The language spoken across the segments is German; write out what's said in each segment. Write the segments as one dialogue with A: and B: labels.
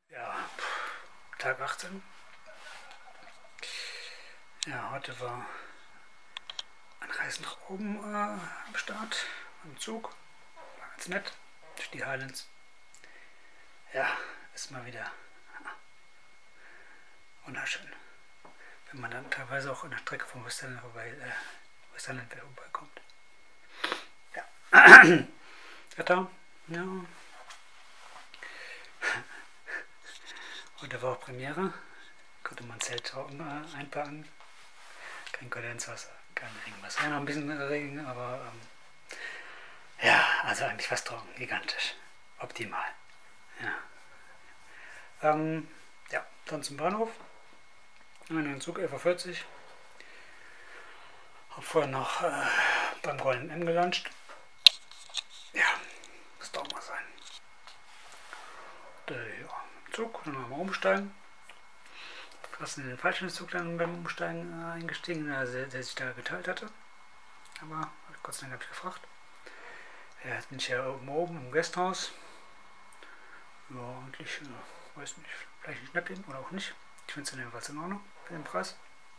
A: Ja, Tag 18. Ja, heute war ein Reis nach oben am Start, am Zug. War ganz nett, durch die Highlands. Ja, ist mal wieder wunderschön. Wenn man dann teilweise auch an der Strecke vom Westerland vorbeikommt. Ja. Wetter, ja. Heute war auch Premiere. Konnte man Zelt einpacken. Kein Kondenswasser, kein Regenwasser. Ja, noch ein bisschen Regen, aber ja, also eigentlich fast trocken, gigantisch. Optimal. Ja. Ja, dann zum Bahnhof. Einen Zug 11:40 Uhr. Hab vorher noch beim Golden M gelauncht. Ja, muss doch mal sein. Ja, Zug, dann nochmal umsteigen. Fast in den falschen Zug dann beim Umsteigen eingestiegen, der sich da geteilt hatte. Aber Gott sei Dank habe ich gefragt. Ja, jetzt bin ich ja oben im Gasthaus. Ja, eigentlich, weiß nicht, vielleicht ein Schnäppchen oder auch nicht. Ich finde es jedenfalls in Ordnung für den Preis.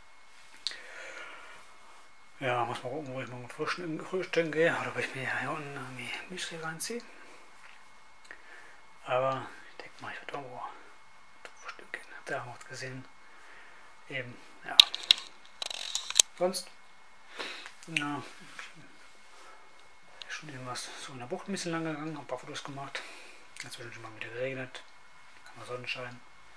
A: Ja, muss mal gucken, wo ich morgen frühstücken gehe oder ob ich mir hier unten irgendwie Müsli reinziehe. Aber ich denke mal, ich werde irgendwo frühstücken gehen. Habt ihr auch was gesehen? Eben, ja. Sonst, na, schon irgendwas so in der Bucht ein bisschen lang gegangen, habe ein paar Fotos gemacht. Jetzt wird schon mal wieder geregnet, kann mal Sonnenschein.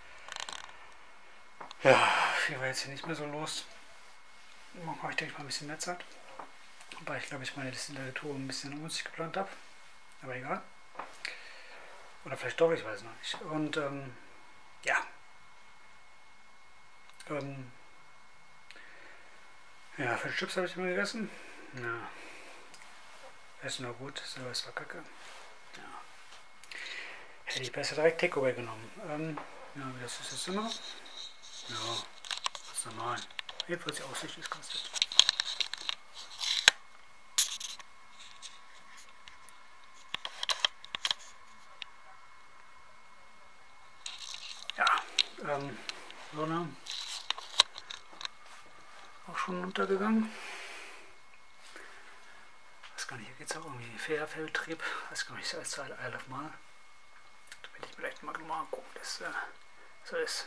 A: Ja, viel war jetzt hier nicht mehr so los. Morgen habe ich, denke ich, mal ein bisschen mehr Zeit. Wobei ich glaube, ich meine Tour ein bisschen ungünstig geplant habe. Aber egal. Oder vielleicht doch, ich weiß noch nicht. Und ja. Ja, für die Chips habe ich immer gegessen. Ja. Essen war gut, so es war kacke. Ja. Hätte ich besser direkt Takeaway genommen. Ja, wie das ist jetzt immer. Ja, das ist normal. Jedenfalls die Aussicht ist ganz nett. Ja, Sonne auch schon untergegangen. Weiß gar nicht, hier geht es auch irgendwie Fährbetrieb. Weiß gar nicht, als Isle of Man. Da will ich vielleicht mal gucken, dass so ist.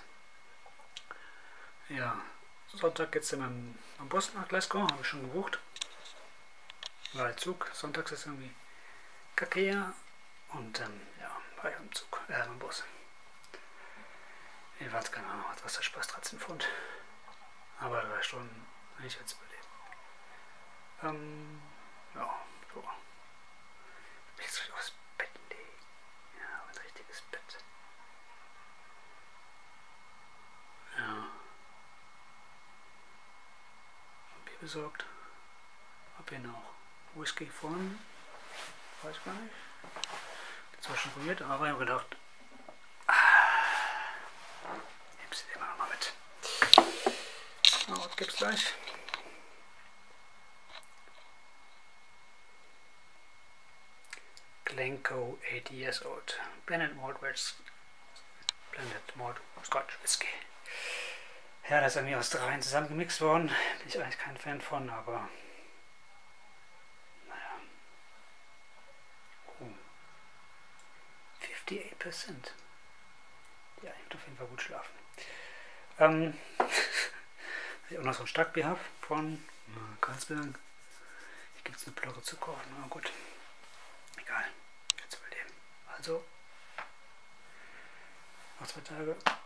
A: Ja, Sonntag geht es dann am Bus nach Glasgow, habe ich schon gebucht. Weil Zug, sonntags ist irgendwie kacke hier. Und ja, war ich am Zug, am Bus. Jedenfalls keine Ahnung, was der Spaß 13 Pfund. Aber 3 Stunden, wenn ich jetzt überlebe. Ja, so. Jetzt soll ich aufs Bett legen. Ja, ein richtiges Bett. Ja. Bier besorgt. Hab hier noch Whisky vorne. Weiß gar nicht. Jetzt war schon probiert, aber ich habe gedacht, nimmst du den mal nochmal mit. Na, was gibt's gleich? Glencoe 80 years old. Blended Malt Scotch Whisky. Ja, das ist irgendwie aus 3 zusammengemixt worden. Bin ich eigentlich kein Fan von, aber naja. 58%. Ja, ich würde auf jeden Fall gut schlafen. Ich auch noch so ein Starkbier habe von Karlsberg. Hier gibt es eine Plörre zu kaufen, aber gut. Egal, jetzt überleben. Also, noch 2 Tage.